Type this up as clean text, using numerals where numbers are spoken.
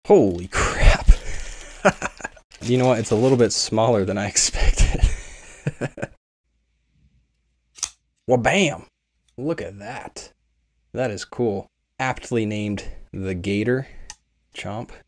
Holy crap. You know what? It's a little bit smaller than I expected. Well, bam! Look at that. That is cool. Aptly named the Gator. Chomp.